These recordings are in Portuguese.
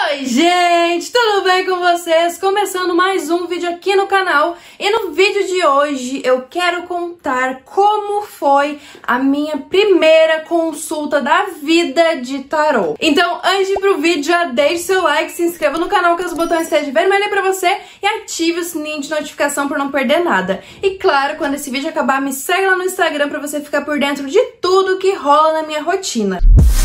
Oi gente, tudo bem com vocês? Começando mais um vídeo aqui no canal. E no vídeo de hoje eu quero contar como foi a minha primeira consulta da vida de tarô. Então antes de ir pro vídeo, já deixe seu like, se inscreva no canal caso o botão esteja vermelho pra você e ative o sininho de notificação para não perder nada. E claro, quando esse vídeo acabar, me segue lá no Instagram pra você ficar por dentro de tudo que rola na minha rotina.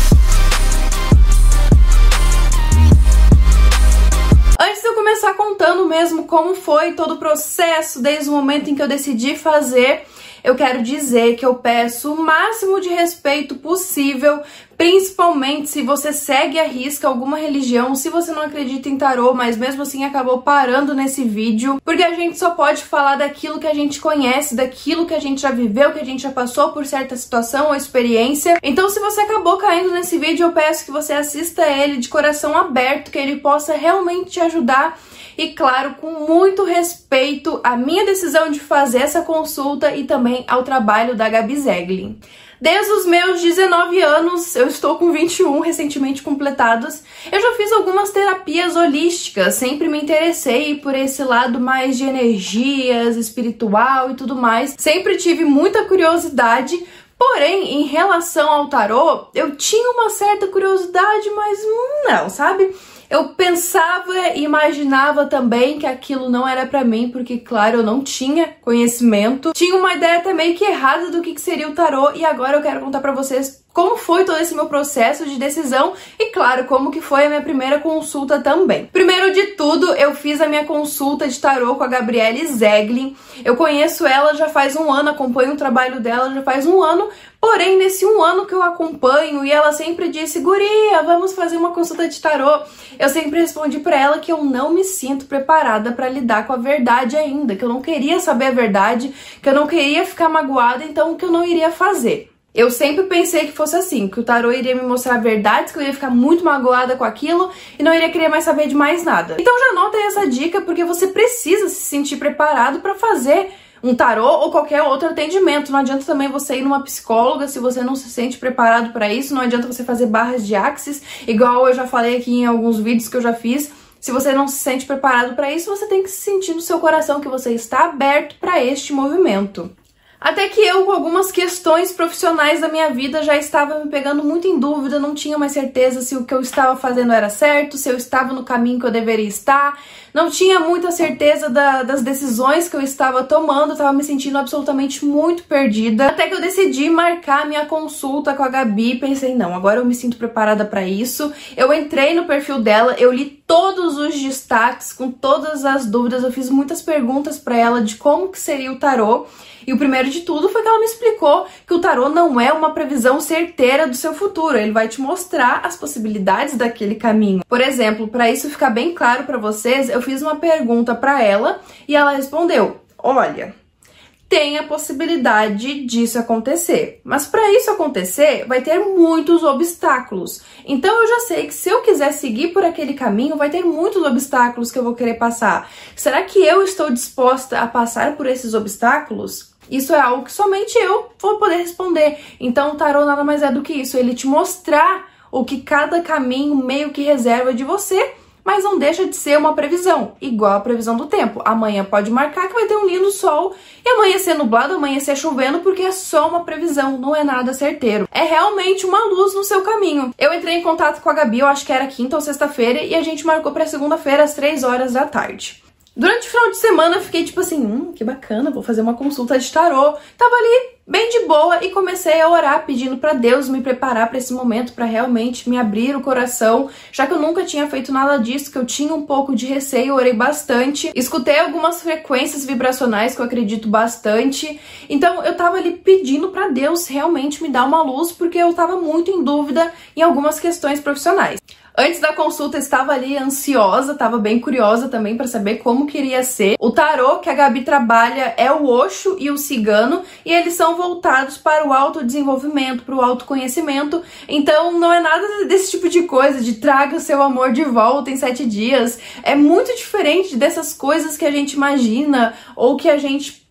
Antes de eu começar contando mesmo como foi todo o processo, desde o momento em que eu decidi fazer, eu quero dizer que eu peço o máximo de respeito possível, principalmente se você segue à risca alguma religião, se você não acredita em tarô, mas mesmo assim acabou parando nesse vídeo, porque a gente só pode falar daquilo que a gente conhece, daquilo que a gente já viveu, que a gente já passou por certa situação ou experiência. Então se você acabou caindo nesse vídeo, eu peço que você assista ele de coração aberto, que ele possa realmente te ajudar. E claro, com muito respeito à minha decisão de fazer essa consulta e também ao trabalho da Gabi Zeglin. Desde os meus 19 anos, eu estou com 21 recentemente completados, eu já fiz algumas terapias holísticas, sempre me interessei por esse lado mais de energias, espiritual e tudo mais, sempre tive muita curiosidade. Porém, em relação ao tarô, eu tinha uma certa curiosidade, mas não, sabe? Eu pensava e imaginava também que aquilo não era pra mim, porque, claro, eu não tinha conhecimento. Tinha uma ideia até meio que errada do que seria o tarô, e agora eu quero contar pra vocês como foi todo esse meu processo de decisão e, claro, como que foi a minha primeira consulta também. Primeiro de tudo, eu fiz a minha consulta de tarô com a Gabriele Zeglin. Eu conheço ela já faz um ano, acompanho o trabalho dela já faz um ano, porém, nesse um ano que eu acompanho e ela sempre disse, guria, vamos fazer uma consulta de tarô, eu sempre respondi pra ela que eu não me sinto preparada pra lidar com a verdade ainda, que eu não queria saber a verdade, que eu não queria ficar magoada, então que eu não iria fazer. Eu sempre pensei que fosse assim, que o tarô iria me mostrar verdades, que eu ia ficar muito magoada com aquilo e não iria querer mais saber de mais nada. Então já anota aí essa dica, porque você precisa se sentir preparado pra fazer um tarô ou qualquer outro atendimento. Não adianta também você ir numa psicóloga se você não se sente preparado para isso, não adianta você fazer barras de axis, igual eu já falei aqui em alguns vídeos que eu já fiz. Se você não se sente preparado para isso, você tem que se sentir no seu coração que você está aberto para este movimento. Até que eu, com algumas questões profissionais da minha vida, já estava me pegando muito em dúvida, não tinha mais certeza se o que eu estava fazendo era certo, se eu estava no caminho que eu deveria estar, não tinha muita certeza das decisões que eu estava tomando, estava me sentindo absolutamente muito perdida. Até que eu decidi marcar minha consulta com a Gabi, pensei, não, agora eu me sinto preparada para isso. Eu entrei no perfil dela, eu li todos os destaques, com todas as dúvidas, eu fiz muitas perguntas para ela de como que seria o tarô. E o primeiro de tudo foi que ela me explicou que o tarô não é uma previsão certeira do seu futuro, ele vai te mostrar as possibilidades daquele caminho. Por exemplo, para isso ficar bem claro para vocês, eu fiz uma pergunta para ela e ela respondeu, olha, tem a possibilidade disso acontecer, mas para isso acontecer vai ter muitos obstáculos. Então eu já sei que se eu quiser seguir por aquele caminho, vai ter muitos obstáculos que eu vou querer passar. Será que eu estou disposta a passar por esses obstáculos? Isso é algo que somente eu vou poder responder. Então o tarô nada mais é do que isso, ele te mostrar o que cada caminho meio que reserva de você, mas não deixa de ser uma previsão, igual a previsão do tempo. Amanhã pode marcar que vai ter um lindo sol e amanhã ser nublado, amanhã ser chovendo, porque é só uma previsão, não é nada certeiro. É realmente uma luz no seu caminho. Eu entrei em contato com a Gabi, eu acho que era quinta ou sexta-feira, e a gente marcou para segunda-feira às 3 horas da tarde. Durante o final de semana eu fiquei tipo assim, que bacana, vou fazer uma consulta de tarô. Tava ali bem de boa e comecei a orar pedindo pra Deus me preparar pra esse momento, pra realmente me abrir o coração, já que eu nunca tinha feito nada disso, que eu tinha um pouco de receio, orei bastante, escutei algumas frequências vibracionais que eu acredito bastante, então eu tava ali pedindo pra Deus realmente me dar uma luz, porque eu tava muito em dúvida em algumas questões profissionais. Antes da consulta eu estava ali ansiosa, estava bem curiosa também para saber como que iria ser. O tarô que a Gabi trabalha é o Osho e o Cigano, e eles são voltados para o autodesenvolvimento, para o autoconhecimento. Então não é nada desse tipo de coisa, de traga o seu amor de volta em 7 dias. É muito diferente dessas coisas que a gente imagina ou que a gente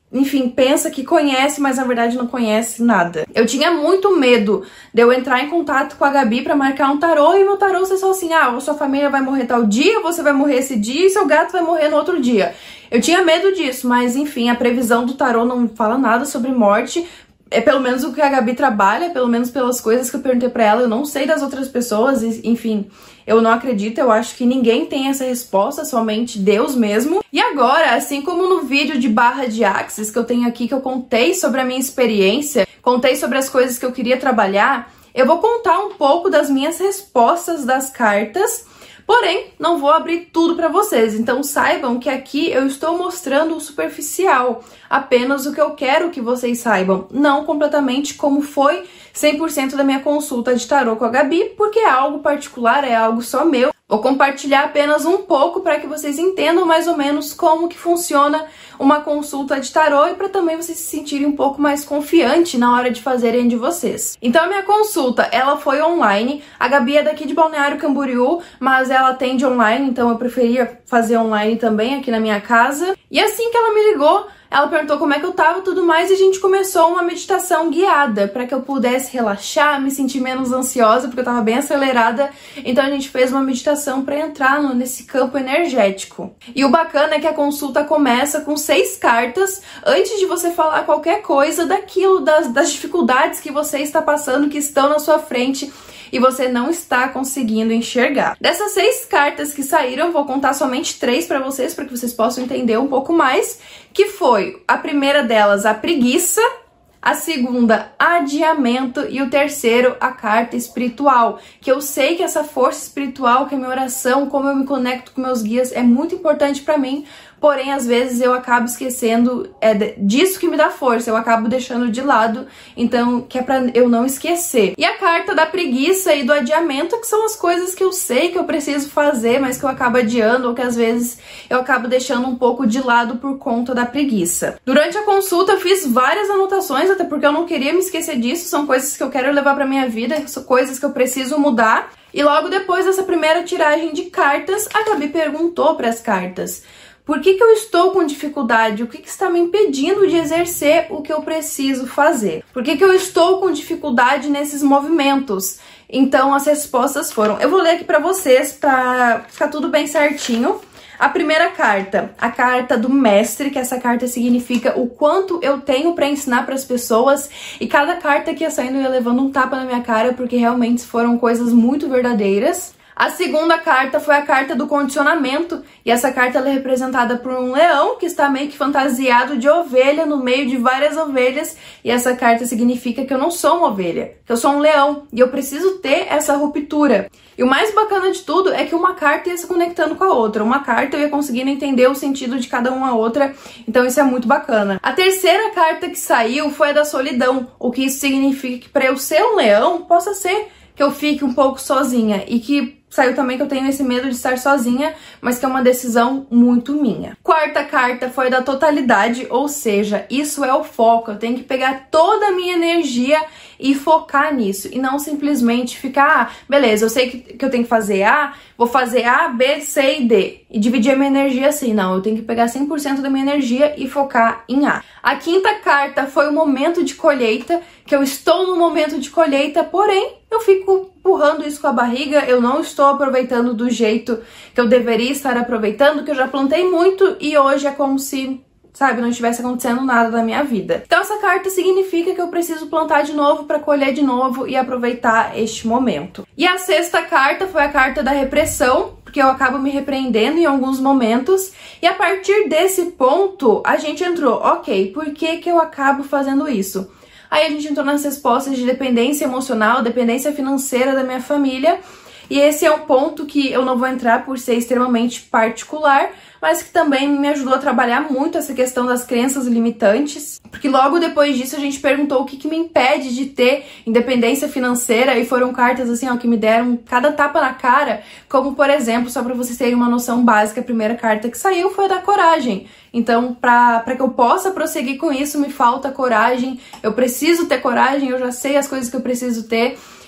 enfim, pensa que conhece, mas na verdade não conhece nada. Eu tinha muito medo de eu entrar em contato com a Gabi pra marcar um tarô e meu tarô ser só assim, ah, sua família vai morrer tal dia, você vai morrer esse dia e seu gato vai morrer no outro dia. Eu tinha medo disso, mas enfim, a previsão do tarô não fala nada sobre morte. É pelo menos o que a Gabi trabalha, pelo menos pelas coisas que eu perguntei pra ela. Eu não sei das outras pessoas, enfim, eu não acredito, eu acho que ninguém tem essa resposta, somente Deus mesmo. E agora, assim como no vídeo de barra de Axis que eu tenho aqui, que eu contei sobre a minha experiência, contei sobre as coisas que eu queria trabalhar, eu vou contar um pouco das minhas respostas das cartas. Porém, não vou abrir tudo para vocês, então saibam que aqui eu estou mostrando o superficial, apenas o que eu quero que vocês saibam, não completamente como foi 100% da minha consulta de tarô com a Gabi, porque é algo particular, é algo só meu. Vou compartilhar apenas um pouco para que vocês entendam mais ou menos como que funciona uma consulta de tarô e para também vocês se sentirem um pouco mais confiante na hora de fazerem de vocês. Então a minha consulta, ela foi online. A Gabi é daqui de Balneário Camboriú, mas ela atende online, então eu preferia fazer online também aqui na minha casa. E assim que ela me ligou, ela perguntou como é que eu tava e tudo mais, e a gente começou uma meditação guiada para que eu pudesse relaxar, me sentir menos ansiosa, porque eu tava bem acelerada. Então a gente fez uma meditação para entrar nesse campo energético. E o bacana é que a consulta começa com 6 cartas, antes de você falar qualquer coisa daquilo, das dificuldades que você está passando, que estão na sua frente, e você não está conseguindo enxergar. Dessas 6 cartas que saíram, vou contar somente 3 para que vocês possam entender um pouco mais, que foi a primeira delas, a preguiça, a segunda, adiamento, e o terceiro, a carta espiritual, que eu sei que essa força espiritual, que a minha oração, como eu me conecto com meus guias, é muito importante para mim. Porém, às vezes eu acabo esquecendo disso que me dá força, eu acabo deixando de lado, então que é pra eu não esquecer. E a carta da preguiça e do adiamento, que são as coisas que eu sei que eu preciso fazer, mas que eu acabo adiando, ou que às vezes eu acabo deixando um pouco de lado por conta da preguiça. Durante a consulta eu fiz várias anotações, até porque eu não queria me esquecer disso, são coisas que eu quero levar pra minha vida, são coisas que eu preciso mudar. E logo depois dessa primeira tiragem de cartas, a Gabi perguntou para as cartas: por que eu estou com dificuldade? O que está me impedindo de exercer o que eu preciso fazer? Por que eu estou com dificuldade nesses movimentos? Então as respostas foram... Eu vou ler aqui para vocês para ficar tudo bem certinho. A primeira carta, a carta do mestre, que essa carta significa o quanto eu tenho para ensinar para as pessoas, e cada carta que ia saindo eu ia levando um tapa na minha cara, porque realmente foram coisas muito verdadeiras. A segunda carta foi a carta do condicionamento, e essa carta ela é representada por um leão que está meio que fantasiado de ovelha no meio de várias ovelhas, e essa carta significa que eu não sou uma ovelha, que eu sou um leão, e eu preciso ter essa ruptura. E o mais bacana de tudo é que uma carta ia se conectando com a outra, uma carta eu ia conseguindo entender o sentido de cada uma outra, então isso é muito bacana. A terceira carta que saiu foi a da solidão, o que isso significa que para eu ser um leão, possa ser que eu fique um pouco sozinha, e que saiu também que eu tenho esse medo de estar sozinha, mas que é uma decisão muito minha. Quarta carta foi da totalidade, ou seja, isso é o foco. Eu tenho que pegar toda a minha energia e focar nisso, e não simplesmente ficar, beleza, eu sei que eu tenho que fazer A, vou fazer A, B, C e D, e dividir a minha energia assim. Não, eu tenho que pegar 100% da minha energia e focar em A. A quinta carta foi o momento de colheita, que eu estou no momento de colheita, porém eu fico empurrando isso com a barriga, eu não estou aproveitando do jeito que eu deveria estar aproveitando, que eu já plantei muito e hoje é como se, sabe, não estivesse acontecendo nada na minha vida. Então essa carta significa que eu preciso plantar de novo para colher de novo e aproveitar este momento. E a sexta carta foi a carta da repressão, porque eu acabo me repreendendo em alguns momentos, e a partir desse ponto a gente entrou, ok, por que eu acabo fazendo isso? Aí a gente entrou nas respostas de dependência emocional, dependência financeira da minha família, e esse é um ponto que eu não vou entrar por ser extremamente particular, mas que também me ajudou a trabalhar muito essa questão das crenças limitantes, porque logo depois disso a gente perguntou o que me impede de ter independência financeira, e foram cartas assim, ó, que me deram cada tapa na cara, como por exemplo, só para vocês terem uma noção básica, a primeira carta que saiu foi a da coragem. Então, para que eu possa prosseguir com isso, me falta coragem, eu preciso ter coragem, eu já sei as coisas que eu preciso ter.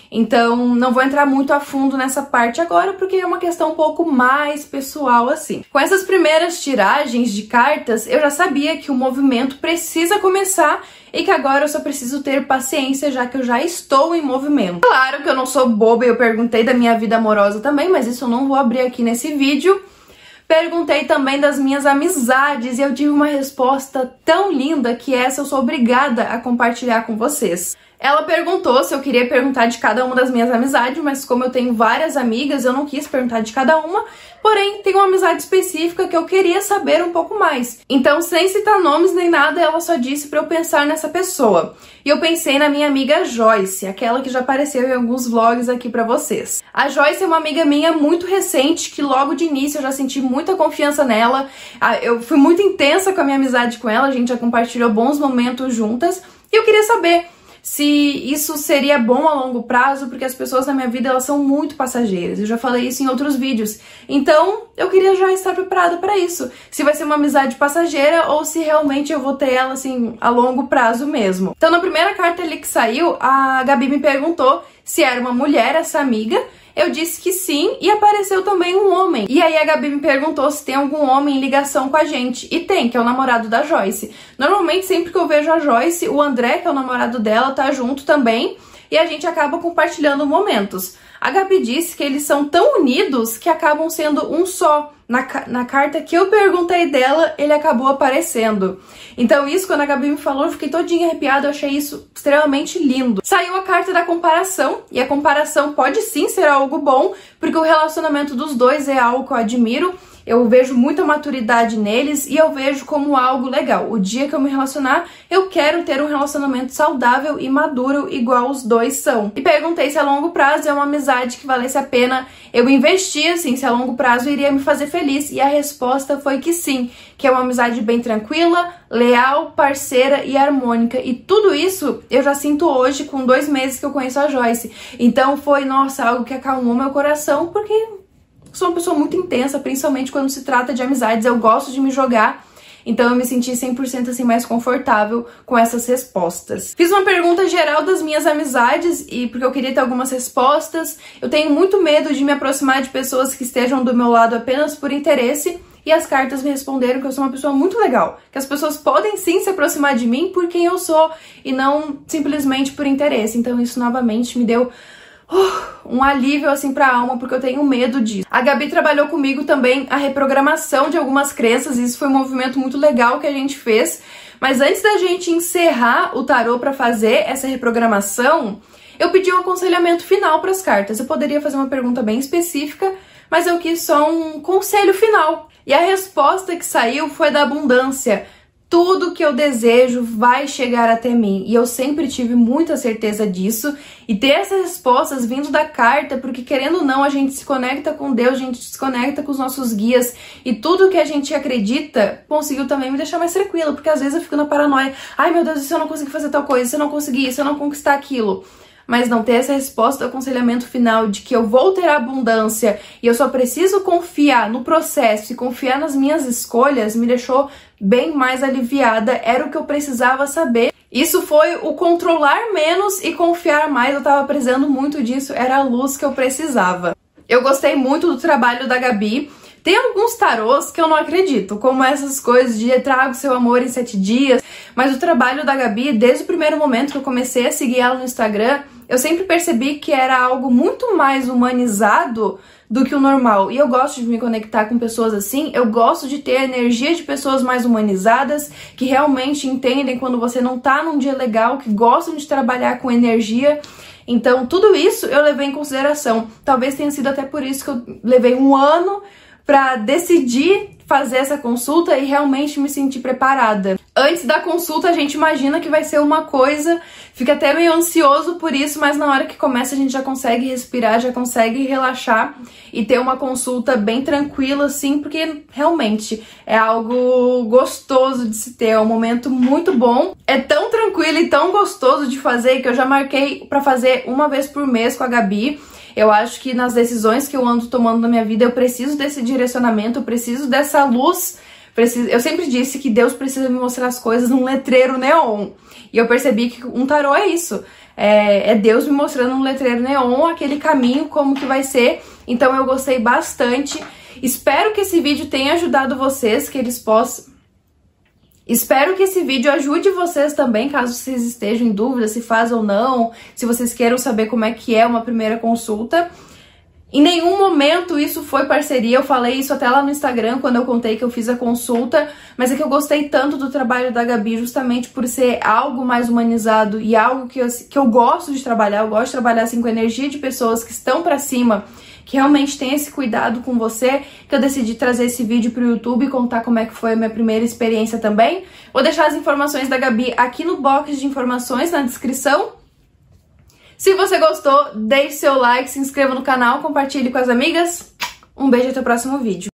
Então não vou entrar muito a fundo nessa parte agora, porque é uma questão um pouco mais pessoal assim. Com essas primeiras tiragens de cartas, eu já sabia que o movimento precisa começar e que agora eu só preciso ter paciência, já que eu já estou em movimento. Claro que eu não sou boba e eu perguntei da minha vida amorosa também, mas isso eu não vou abrir aqui nesse vídeo. Perguntei também das minhas amizades e eu tive uma resposta tão linda que essa eu sou obrigada a compartilhar com vocês. Ela perguntou se eu queria perguntar de cada uma das minhas amizades, mas como eu tenho várias amigas, eu não quis perguntar de cada uma, porém tem uma amizade específica que eu queria saber um pouco mais. Então, sem citar nomes nem nada, ela só disse pra eu pensar nessa pessoa. E eu pensei na minha amiga Joyce, aquela que já apareceu em alguns vlogs aqui pra vocês. A Joyce é uma amiga minha muito recente, que logo de início eu já senti muita confiança nela. Eu fui muito intensa com a minha amizade com ela, a gente já compartilhou bons momentos juntas. E eu queria saber se isso seria bom a longo prazo, porque as pessoas na minha vida, elas são muito passageiras. Eu já falei isso em outros vídeos. Então, eu queria já estar preparada para isso. Se vai ser uma amizade passageira ou se realmente eu vou ter ela, assim, a longo prazo mesmo. Então, na primeira carta ali que saiu, a Gabi me perguntou se era uma mulher essa amiga. Eu disse que sim, e apareceu também um homem. E aí a Gabi me perguntou se tem algum homem em ligação com a gente. E tem, que é o namorado da Joyce. Normalmente, sempre que eu vejo a Joyce, o André, que é o namorado dela, tá junto também. E a gente acaba compartilhando momentos. A Gabi disse que eles são tão unidos que acabam sendo um só. Na carta que eu perguntei dela, ele acabou aparecendo. Então isso, quando a Gabi me falou, eu fiquei todinha arrepiada, eu achei isso extremamente lindo. Saiu a carta da comparação, e a comparação pode sim ser algo bom, porque o relacionamento dos dois é algo que eu admiro. Eu vejo muita maturidade neles e eu vejo como algo legal. O dia que eu me relacionar, eu quero ter um relacionamento saudável e maduro igual os dois são. E perguntei se a longo prazo é uma amizade que valesse a pena eu investir, assim, se a longo prazo iria me fazer feliz. E a resposta foi que sim, que é uma amizade bem tranquila, leal, parceira e harmônica. E tudo isso eu já sinto hoje com 2 meses que eu conheço a Joyce. Então foi, nossa, algo que acalmou meu coração, porque sou uma pessoa muito intensa, principalmente quando se trata de amizades. Eu gosto de me jogar, então eu me senti 100% assim mais confortável com essas respostas. Fiz uma pergunta geral das minhas amizades, e porque eu queria ter algumas respostas. Eu tenho muito medo de me aproximar de pessoas que estejam do meu lado apenas por interesse, e as cartas me responderam que eu sou uma pessoa muito legal, que as pessoas podem sim se aproximar de mim por quem eu sou, e não simplesmente por interesse. Então isso novamente me deu um alívio assim pra alma, porque eu tenho medo disso. A Gabi trabalhou comigo também a reprogramação de algumas crenças, e isso foi um movimento muito legal que a gente fez. Mas antes da gente encerrar o tarô pra fazer essa reprogramação, eu pedi um aconselhamento final para as cartas. Eu poderia fazer uma pergunta bem específica, mas eu quis só um conselho final. E a resposta que saiu foi da abundância. Tudo que eu desejo vai chegar até mim. E eu sempre tive muita certeza disso. E ter essas respostas vindo da carta, porque querendo ou não, a gente se conecta com Deus, a gente se conecta com os nossos guias. E tudo que a gente acredita conseguiu também me deixar mais tranquila. Porque às vezes eu fico na paranoia. Ai meu Deus, e se eu não conseguir fazer tal coisa? Se eu não conseguir? Se eu não conquistar aquilo? Mas não ter essa resposta do aconselhamento final de que eu vou ter abundância e eu só preciso confiar no processo e confiar nas minhas escolhas me deixou bem mais aliviada. Era o que eu precisava saber. Isso foi o controlar menos e confiar mais. Eu tava precisando muito disso, era a luz que eu precisava. Eu gostei muito do trabalho da Gabi. Tem alguns tarôs que eu não acredito, como essas coisas de traga o seu amor em 7 dias, mas o trabalho da Gabi, desde o primeiro momento que eu comecei a seguir ela no Instagram, eu sempre percebi que era algo muito mais humanizado do que o normal. E eu gosto de me conectar com pessoas assim, eu gosto de ter a energia de pessoas mais humanizadas, que realmente entendem quando você não tá num dia legal, que gostam de trabalhar com energia. Então tudo isso eu levei em consideração. Talvez tenha sido até por isso que eu levei 1 ano para decidir fazer essa consulta e realmente me sentir preparada. Antes da consulta a gente imagina que vai ser uma coisa, fica até meio ansioso por isso, mas na hora que começa a gente já consegue respirar, já consegue relaxar e ter uma consulta bem tranquila assim, porque realmente é algo gostoso de se ter, é um momento muito bom. É tão tranquilo e tão gostoso de fazer que eu já marquei para fazer 1 vez por mês com a Gabi. Eu acho que nas decisões que eu ando tomando na minha vida, eu preciso desse direcionamento, eu preciso dessa luz. Eu sempre disse que Deus precisa me mostrar as coisas num letreiro neon. E eu percebi que um tarô é isso. é Deus me mostrando no letreiro neon aquele caminho, como que vai ser. Então eu gostei bastante. Espero que esse vídeo tenha ajudado vocês, que eles possam... Espero que esse vídeo ajude vocês também, caso vocês estejam em dúvida se faz ou não, se vocês queiram saber como é que é uma primeira consulta. Em nenhum momento isso foi parceria, eu falei isso até lá no Instagram quando eu contei que eu fiz a consulta, mas é que eu gostei tanto do trabalho da Gabi justamente por ser algo mais humanizado e algo que eu gosto de trabalhar. Eu gosto de trabalhar assim com energia de pessoas que estão pra cima, que realmente tem esse cuidado com você, que eu decidi trazer esse vídeo pro YouTube e contar como é que foi a minha primeira experiência também. Vou deixar as informações da Gabi aqui no box de informações, na descrição. Se você gostou, deixe seu like, se inscreva no canal, compartilhe com as amigas. Um beijo e até o próximo vídeo.